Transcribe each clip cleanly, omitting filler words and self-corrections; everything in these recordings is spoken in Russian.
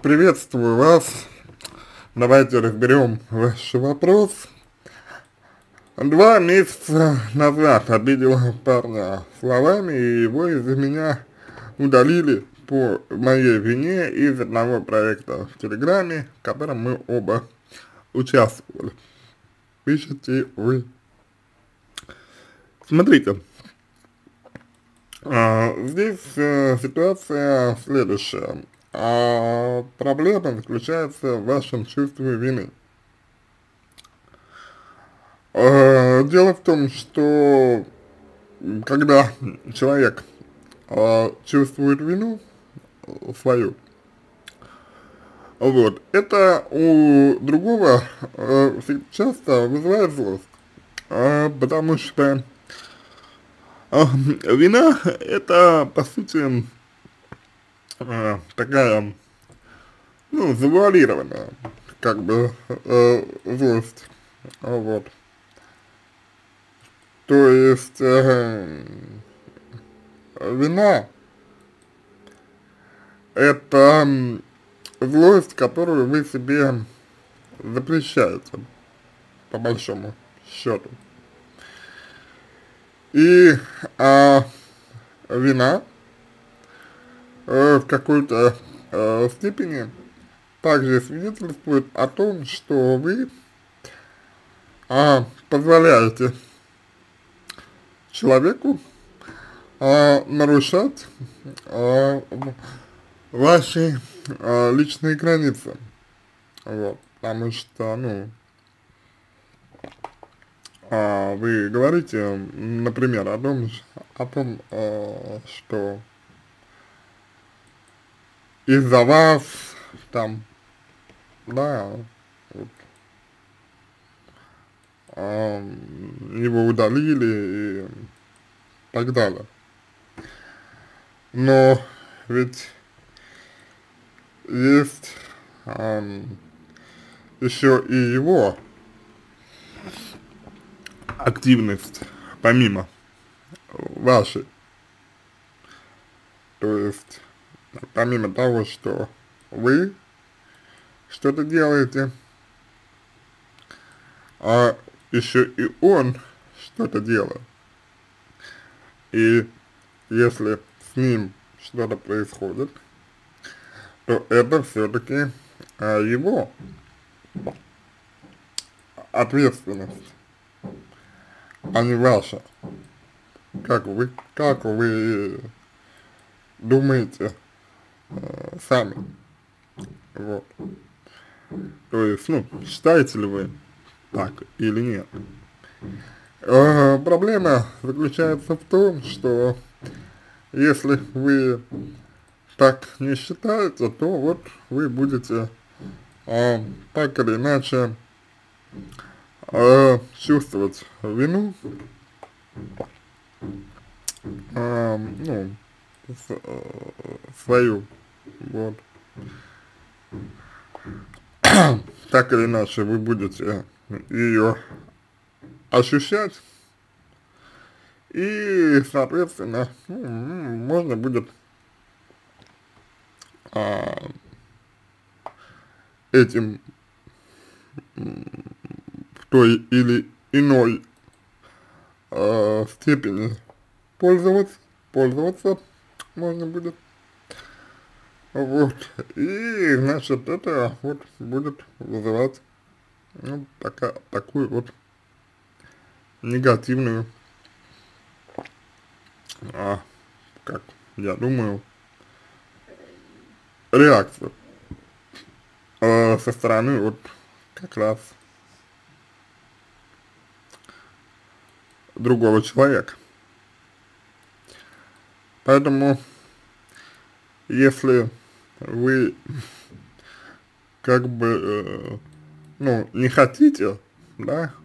Приветствую вас. Давайте разберем ваш вопрос. 2 месяца назад обидел парня словами, и его из-за меня удалили по моей вине из одного проекта в Телеграме, в котором мы оба участвовали. Пишите вы. Смотрите, здесь ситуация следующая. Проблема заключается в вашем чувстве вины. Дело в том, что когда человек чувствует вину свою, вот, это у другого часто вызывает злость, потому что вина это, по сути, такая, ну, завуалированная, как бы, злость, вот. То есть, вина это злость, которую вы себе запрещаете, по большому счету. И вина в какой-то степени также свидетельствует о том, что вы позволяете человеку нарушать ваши личные границы, вот, потому что, ну, вы говорите, например, о том, что из-за вас, там, да, вот, его удалили и так далее. Но ведь есть еще и его активность, помимо вашей. То есть, помимо того, что вы что-то делаете, еще и он что-то делает. И если с ним что-то происходит, то это все-таки его ответственность, а не ваша. Как вы думаете сами. Вот. То есть, ну, считаете ли вы так или нет? Проблема заключается в том, что если вы так не считаете, то вот вы будете так или иначе чувствовать вину, ну, свою, вот. Так или иначе вы будете ее ощущать, и, соответственно, можно будет этим в той или иной степени пользоваться можно будет. Вот, и, значит, это вот будет вызывать, ну, такую вот негативную, как я думаю, реакцию со стороны вот как раз другого человека. Поэтому, если вы как бы, ну, не хотите, да,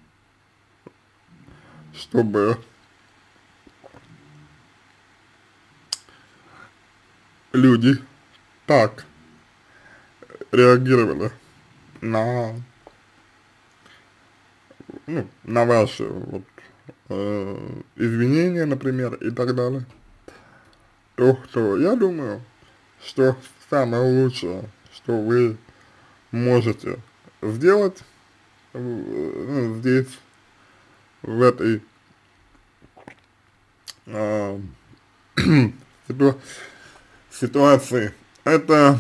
чтобы люди так реагировали на, ну, на ваши вот, извинения, например, и так далее, то я думаю, что самое лучшее, что вы можете сделать ну, здесь, в этой э, ситуации, это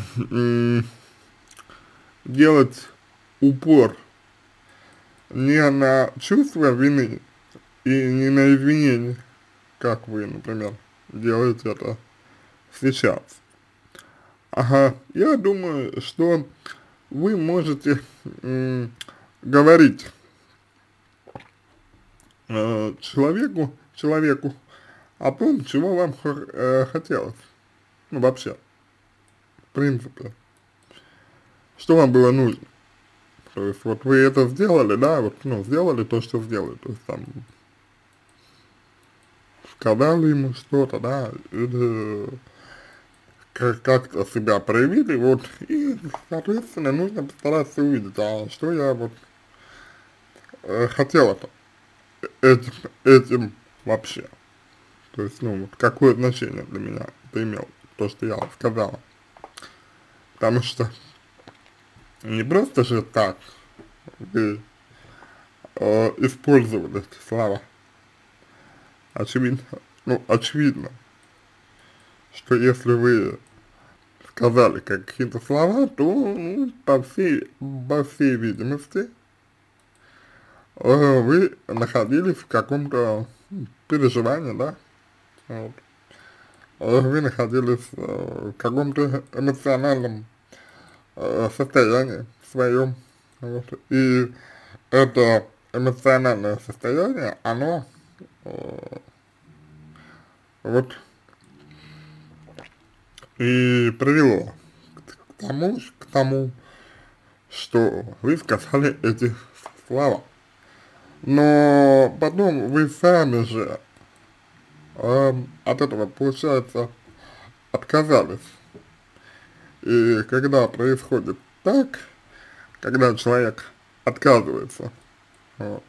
делать упор не на чувство вины и не на извинения, как вы, например, делаете это сейчас. Ага, я думаю, что вы можете говорить человеку о том, чего вам хотелось, ну вообще, в принципе, что вам было нужно. То есть вот вы это сделали, да, вот, ну, сделали то, что сделали, то есть там, сказали ему что-то, да, или как-то себя проявили, вот, и, соответственно, нужно постараться увидеть, а что я вот хотела-то этим вообще, то есть, ну, вот, какое значение для меня это имело, то, что я сказала, потому что не просто же так вы использовали эти слова, очевидно, ну, очевидно, что если вы сказали какие-то слова, то, ну, по всей видимости, вы находились в каком-то переживании, да, вот. Вы находились в каком-то эмоциональном состоянии своем, вот, и это эмоциональное состояние, оно вот и привело к тому, что вы сказали эти слова. Но потом вы сами же от этого, получается, отказались. И когда происходит так, когда человек отказывается, вот,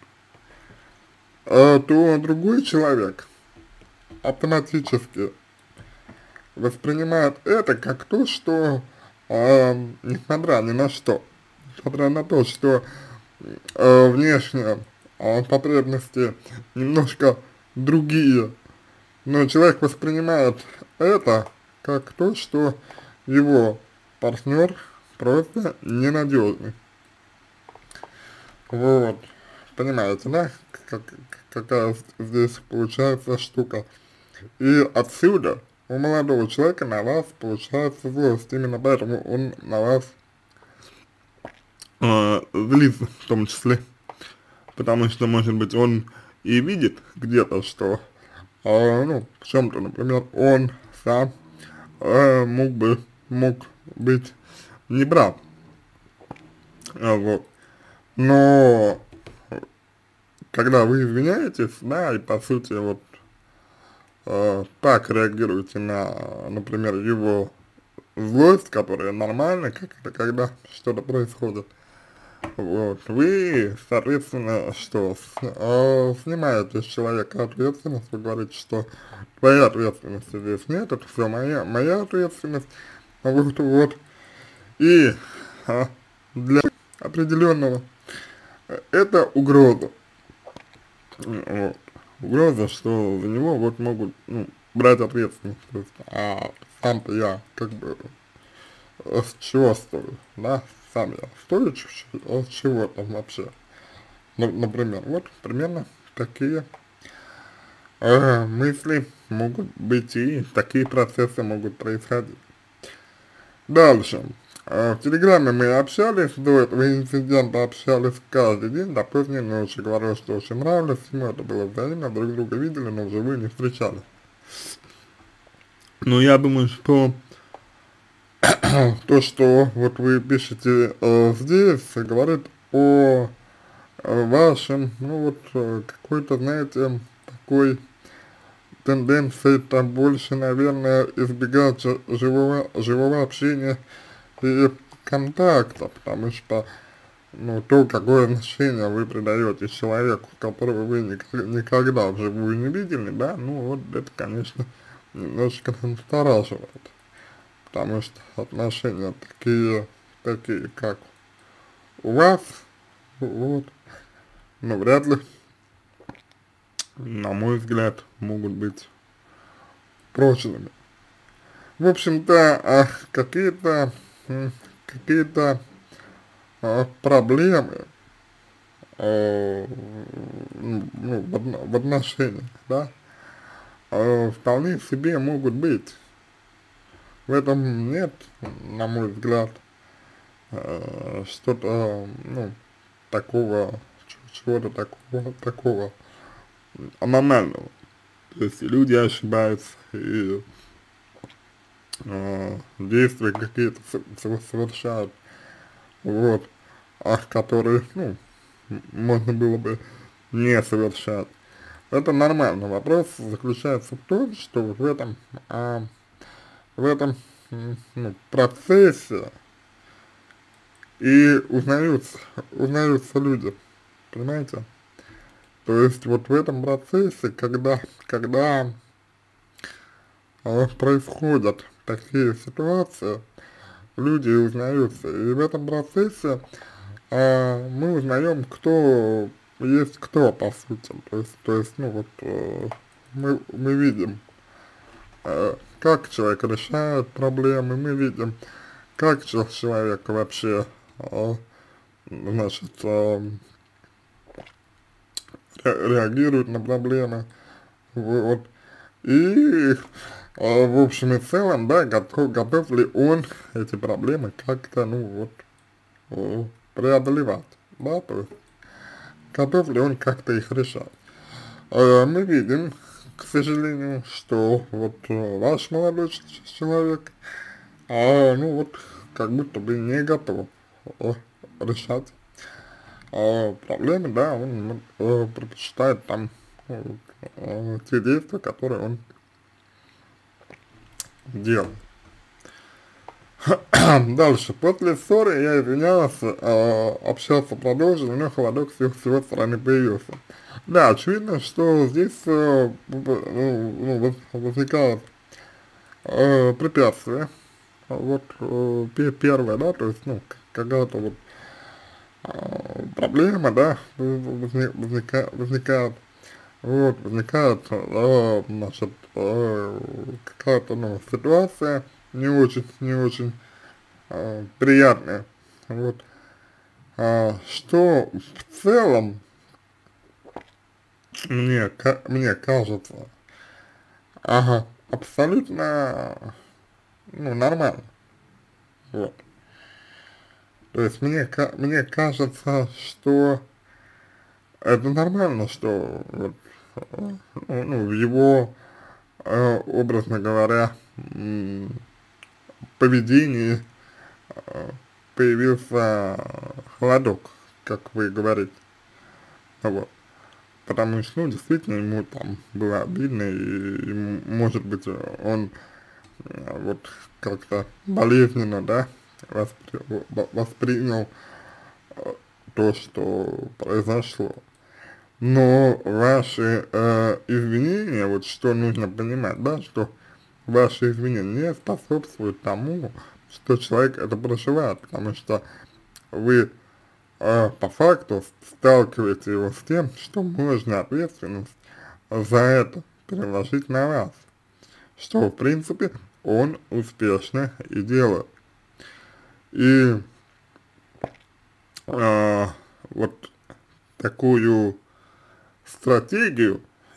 то другой человек автоматически воспринимает это как то, что несмотря ни на что, несмотря на то, что внешне потребности немножко другие, но человек воспринимает это как то, что его партнер просто ненадежный. Вот, понимаете, да, какая здесь получается штука. И отсюда у молодого человека на вас получается злость, именно поэтому он на вас злится в том числе, потому что, может быть, он и видит где-то, что, ну, в чем-то, например, он сам мог быть неправ, вот, но когда вы извиняетесь, да, и по сути вот так реагируете на, например, его злость, которая нормальна, как это когда что-то происходит, вот, вы, соответственно, что, снимаете с человека ответственность, вы говорите, что твоей ответственности здесь нет, это все моя ответственность, вот, и для определенного это угроза, вот, угроза, что за него вот могут, ну, брать ответственность, то есть, а сам-то я, как бы, с чего стою, да, сам я стою с чего там вообще, например, вот, примерно такие мысли могут быть и такие процессы могут происходить. Дальше. В Телеграме мы общались, до этого инцидента общались каждый день, до поздней ночи. Говорил, что очень нравилось ему, это было взаимно, друг друга видели, но вживую не встречались. Но я думаю, что то, что вот вы пишете здесь, говорит о вашем, ну вот, какой-то, знаете, такой тенденции там больше, наверное, избегать живого общения и контакта, потому что, ну, то, какое отношение вы придаете человеку, которого вы никогда вживую не видели, да, ну, вот это, конечно, немножечко настораживает, потому что отношения такие такие, как у вас, вот, но вряд ли, на мой взгляд, могут быть прочными. В общем-то, какие-то проблемы, ну, в отношениях, да, вполне себе могут быть. В этом нет, на мой взгляд, что-то, ну, такого, чего-то такого аномального. То есть люди ошибаются, и действия какие-то совершают, вот, которые, ну, можно было бы не совершать. Это нормально. Вопрос заключается в том, что вот в этом ну, процессе и узнаются люди, понимаете? То есть вот в этом процессе, когда происходят такие ситуации, люди узнаются, и в этом процессе мы узнаем, кто есть кто, по сути. То есть ну вот, мы видим, как человек решает проблемы, мы видим, как человек вообще, значит, реагирует на проблемы, вот. И, в общем и целом, да, готов ли он эти проблемы как-то, ну вот, преодолевать, да, то есть готов ли он как-то их решать. Мы видим, к сожалению, что вот ваш молодой человек, ну вот, как будто бы не готов решать проблемы, да, он предпочитает там те действия, которые он делает. Дальше. После ссоры я извинялся, общался продолжил, у него холодок с его стороны появился. Да, очевидно, что здесь возникает препятствие. Вот первое, да, то есть, ну, какая-то вот проблема, да, возникает, значит, какая-то, ну, ситуация не очень приятная, вот, что в целом мне кажется, абсолютно, ну, нормально, вот, то есть мне кажется, что это нормально, что вот, ну, в его, образно говоря, поведении появился холодок, как вы говорите, вот. Потому что, ну, действительно, ему там было обидно, и может быть, он вот как-то болезненно, да, воспринял то, что произошло. Но ваши извинения, вот что нужно понимать, да, что ваши извинения не способствуют тому, что человек это проживает, потому что вы по факту сталкиваете его с тем, что можно ответственность за это переложить на вас, что в принципе он успешно и делает. И вот такую стратегию,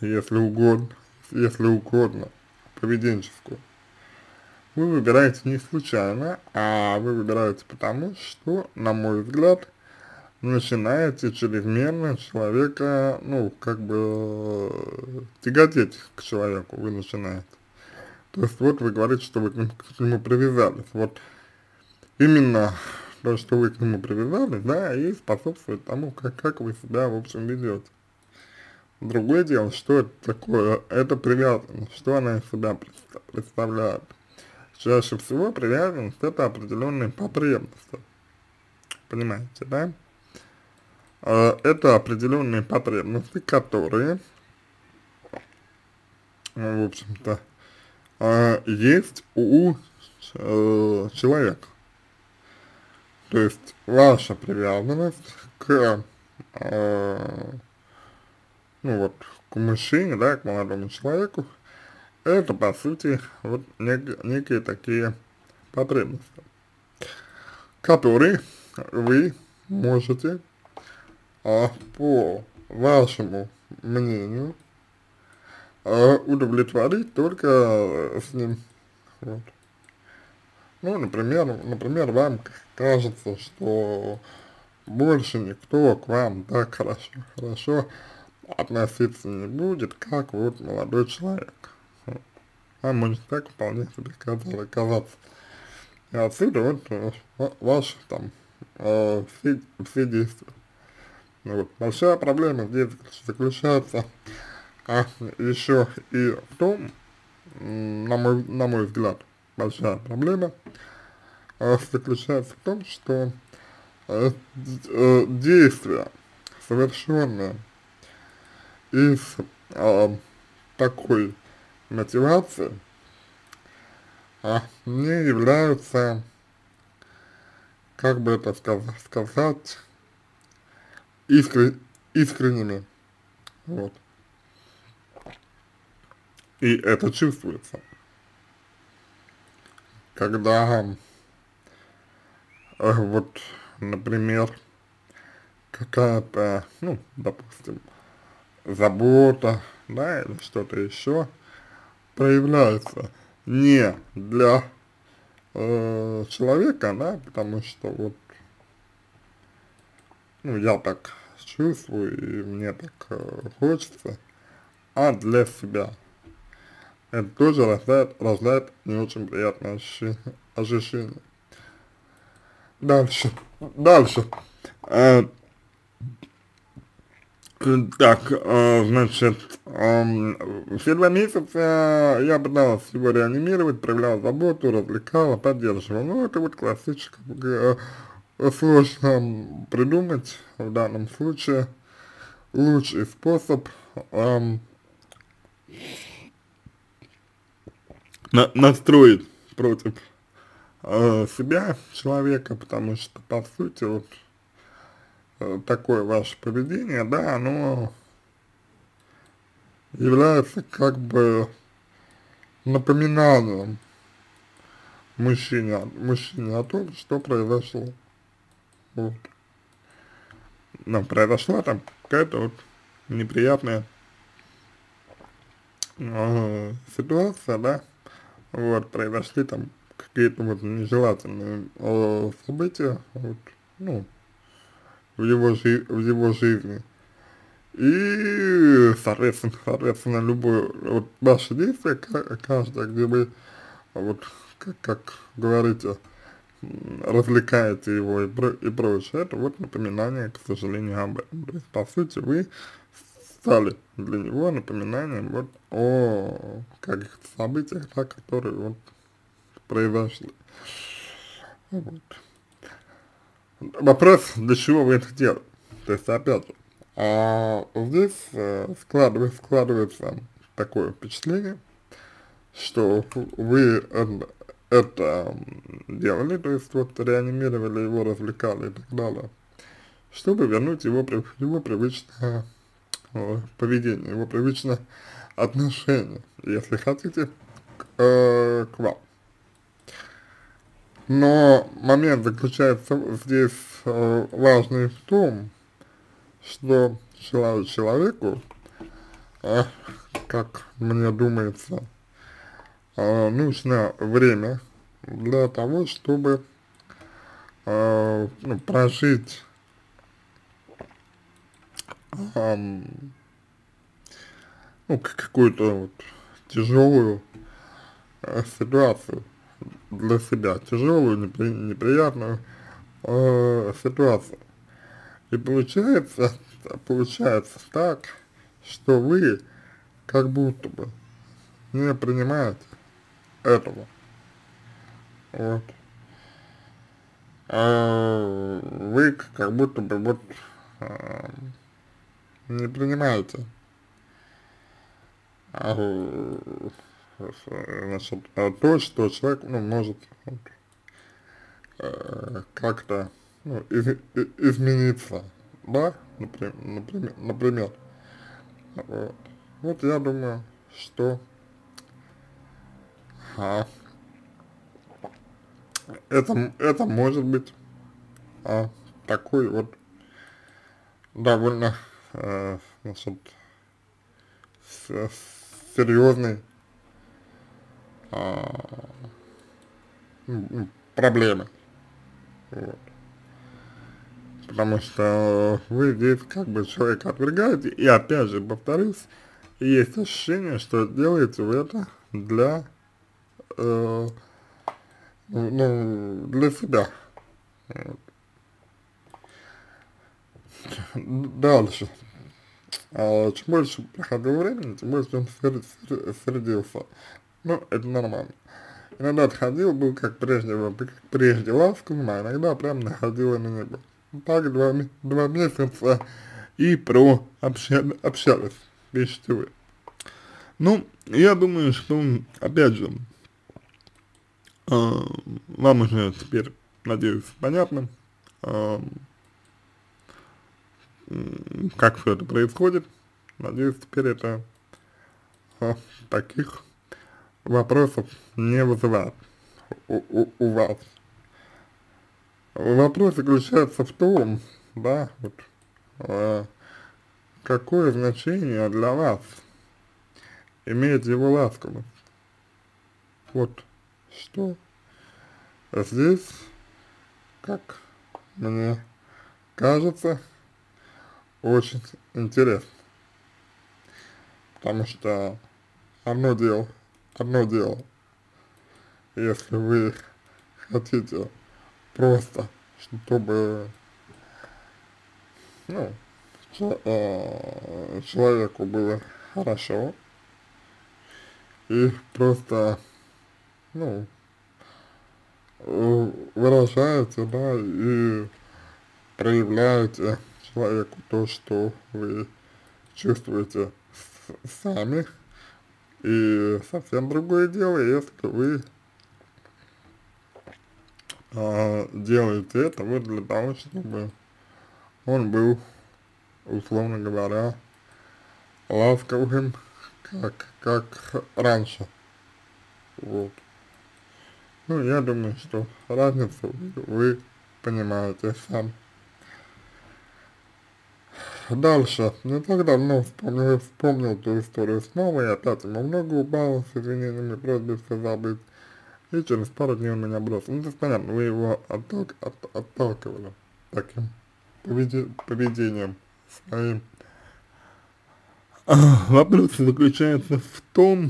если угодно, поведенческую, вы выбираете не случайно, а вы выбираете потому, что, на мой взгляд, начинаете чрезмерно человека, ну, как бы, тяготеть к человеку, вы начинаете. То есть, вот вы говорите, что вы к нему привязались. Вот именно то, что вы к нему привязались, да, и способствует тому, как вы себя, в общем, ведете. Другое дело, что это такое, это привязанность, что она из себя представляет. Чаще всего привязанность — это определенные потребности, понимаете, да? Это определенные потребности, которые, в общем-то, есть у человека. То есть ваша привязанность к, э, ну вот, к мужчине, да, к молодому человеку, это, по сути, вот некие такие потребности, которые вы можете, по вашему мнению, удовлетворить только с ним. Вот. Ну, например, вам кажется, что больше никто к вам так хорошо относиться не будет, как вот молодой человек. Вот. А может так вполне себе казаться. И отсюда вот ваши там все действия. Ну, вот. Большая проблема здесь заключается еще и в том, на мой взгляд, большая проблема заключается в том, что действия, совершенные из такой мотивации, не являются, как бы это сказать, искренними. Вот. И это чувствуется, когда вот, например, какая-то, ну, допустим, забота, да, или что-то еще проявляется не для человека, да, потому что вот, ну, я так чувствую, и мне так хочется, а для себя. Это тоже рождает не очень приятное ощущение. Дальше. Дальше. Э, Так, значит, в первые месяцы я пыталась его реанимировать, проявляла заботу, развлекала, поддерживала. Ну, это вот классическое, сложно придумать в данном случае лучший способ настроить против себя человека, потому что, по сути, вот такое ваше поведение, да, оно является как бы напоминанием мужчине о том, что произошло. Вот. Но произошла там какая-то вот неприятная ситуация, да, вот, произошли там какие-то вот нежелательные события, вот, ну, в его жизни. И, соответственно, любое вот ваше действие, каждое, где вы, вот, как говорите, развлекаете его и прочее, это вот напоминание, к сожалению, об этом. То есть, по сути, вы стали для него напоминанием вот о каких-то событиях, да, которые вот произошли. Вот. Вопрос, для чего вы это делаете? То есть, опять же, здесь складывается такое впечатление, что вы это делали, то есть вот реанимировали его, развлекали и так далее, чтобы вернуть его привычное поведение, его привычное отношение, если хотите, к вам. Но момент заключается здесь важный в том, что человеку, как мне думается, нужно время для того, чтобы ну, прожить ну, какую-то вот тяжелую ситуацию для себя, тяжелую, неприятную ситуацию. И получается так, что вы как будто бы не принимаете этого. Вот. Вы как будто бы вот а, не принимаете значит, то, что человек, ну, может вот, как-то, ну, измениться, да, например. Вот. Вот я думаю, что а, это может быть такой вот довольно, значит, с- серьезной а, проблемой. Вот. Потому что вы здесь как бы человека отвергаете, и опять же, повторюсь, есть ощущение, что делаете вы это для, э, ну, для себя. Дальше. Чем больше проходило времени, тем больше он сердился. Ну, это нормально. Иногда отходил, был как прежде ласковым, а иногда прям находила на него. Так 2 месяца и общались, пишите вы. Ну, я думаю, что, опять же, вам уже теперь, надеюсь, понятно, э, как все это происходит. Надеюсь, теперь это э, таких вопросов не вызывает у вас. Вопрос заключается в том, да, вот, э, какое значение для вас имеет его ласковость. Вот что здесь, как мне кажется, очень интересно. Потому что одно дело, одно дело, если вы хотите просто, чтобы, ну, человеку было хорошо, и просто, ну, выражаете, да, и проявляете человеку то, что вы чувствуете сами, и совсем другое дело, если вы делаете это вот для того, чтобы он был, условно говоря, ласковым, как раньше. Вот. Ну, я думаю, что разницу вы понимаете сами. Дальше. Не так давно вспомнил ту историю снова, и опять ему много упало с извинениями, просьбой все забыть. И через пару дней он меня бросил. Ну, то есть, понятно, вы его отталкивали таким поведением своим. Вопрос заключается в том,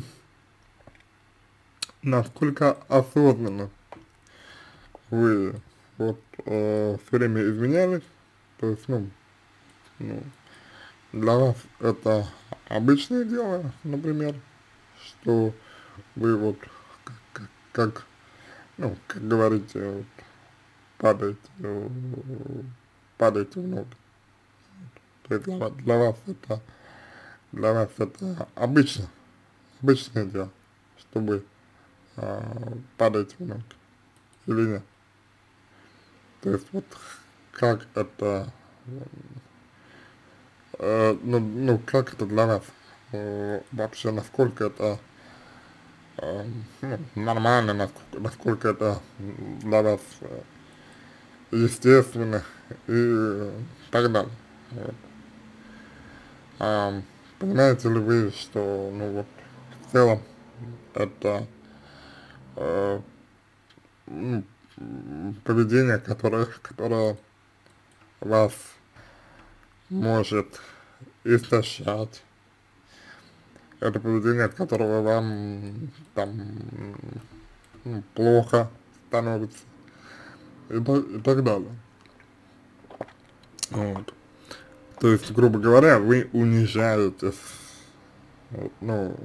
насколько осознанно вы вот все время изменялись, то есть, ну, для вас это обычное дело, например, что вы вот как ну, как говорите, вот, падаете, падаете в ноги. То есть для вас это обычное дело, чтобы падать в ноги или нет. То есть вот как это, ну как это для вас, вообще насколько это ну, нормально, насколько это для вас естественно и так далее. Вот. Понимаете ли вы, что, ну вот, в целом это э, ну, поведение, которое вас может истощать, это поведение, от которого вам там плохо становится и так далее. Вот. То есть, грубо говоря, вы унижаетесь, вот, ну,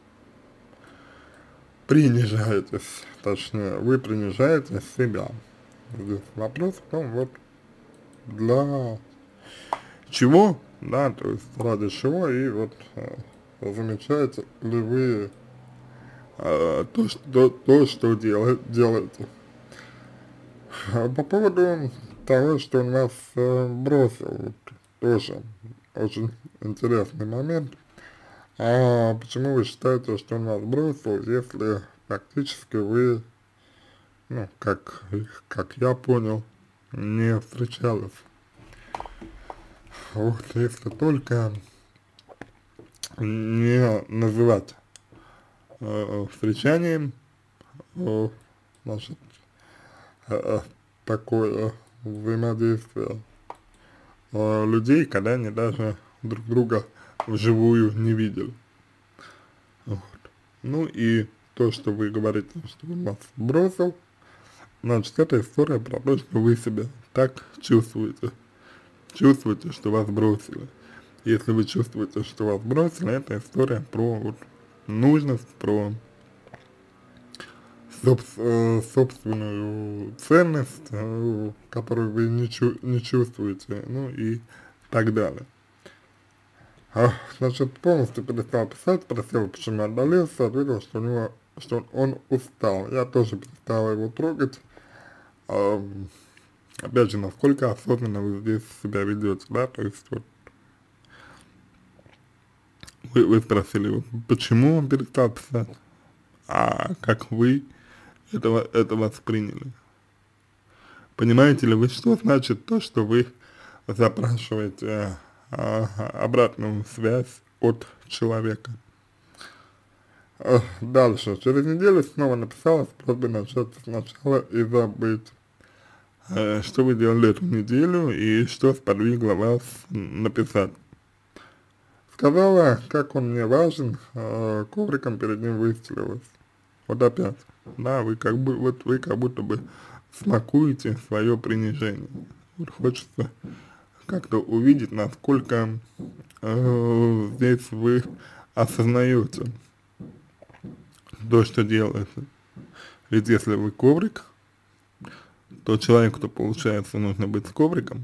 принижаетесь, точнее, вы принижаете себя. Здесь вопрос в том, вот, для чего, да, то есть, ради чего, и вот, замечаете ли вы то, что делаете. По поводу того, что он вас бросил, вот, тоже очень интересный момент. А почему вы считаете, что он вас бросил, если фактически вы, ну, как я понял, не встречались? Вот, если только не называть встречанием, э, значит, э, такое взаимодействие людей, когда они даже друг друга вживую не видели. Вот. Ну и то, что вы говорите, что он вас бросил, значит, это история про то, что вы себя так чувствуете. Чувствуете, что вас бросили. Если вы чувствуете, что вас бросили, это история про вот, нужность, про собственную ценность, которую вы не чувствуете, ну и так далее. Значит, полностью перестал писать, спросил, почему отдалился, ответил, что он устал. Я тоже перестал его трогать. Опять же, насколько осознанно вы здесь себя ведете, да, то есть вот вы спросили его, почему он перестал писать, а как вы это восприняли. Понимаете ли вы, что значит то, что вы запрашиваете обратную связь от человека? Дальше. Через неделю снова написала с просьбой начать сначала и забыть. Что вы делали эту неделю и что сподвигло вас написать? Сказала, как он мне важен, ковриком перед ним выстелилась. Вот опять, да, вы как будто бы смакуете свое принижение. Вот хочется как-то увидеть, насколько здесь вы осознаете то, что делаете. Ведь если вы коврик, то человеку-то, получается, нужно быть с ковриком.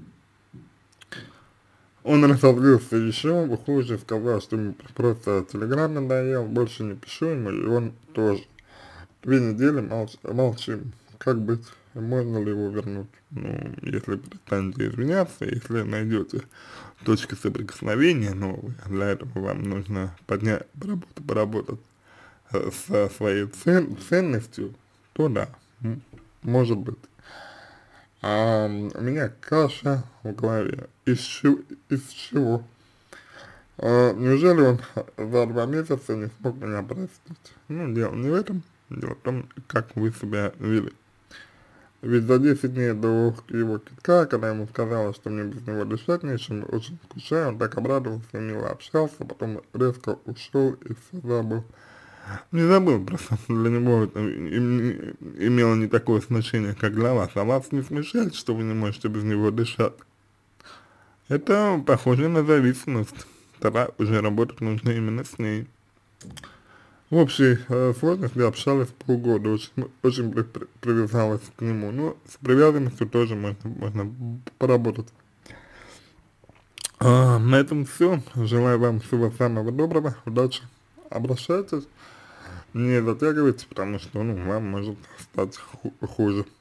Он разозлился еще хуже, сказал, что ему просто телеграм надоел, больше не пишу ему, и он тоже. 2 недели молчим. Как быть? Можно ли его вернуть? Ну, если перестанете извиняться, если найдете точки соприкосновения новые, для этого вам нужно поработать со своей ценностью, то да, может быть. А у меня каша в голове. Из чего? Неужели он за 2 месяца не смог меня простить? Ну, дело не в этом. Дело в том, как вы себя вели. Ведь за 10 дней до его китка, когда ему сказала, что мне без него дышать нечем, очень скучаю, он так обрадовался, мило общался, потом резко ушел и все забыл. Не забыл, просто для него это имело не такое значение, как для вас. А вас не смущает, что вы не можете без него дышать? Это похоже на зависимость. Тогда уже работать нужно именно с ней. В общей сложности общалась полгода, очень привязалась к нему. Но с привязанностью тоже можно поработать. На этом все. Желаю вам всего самого доброго, удачи. Обращайтесь, не затягивайте, потому что, ну, вам может стать хуже.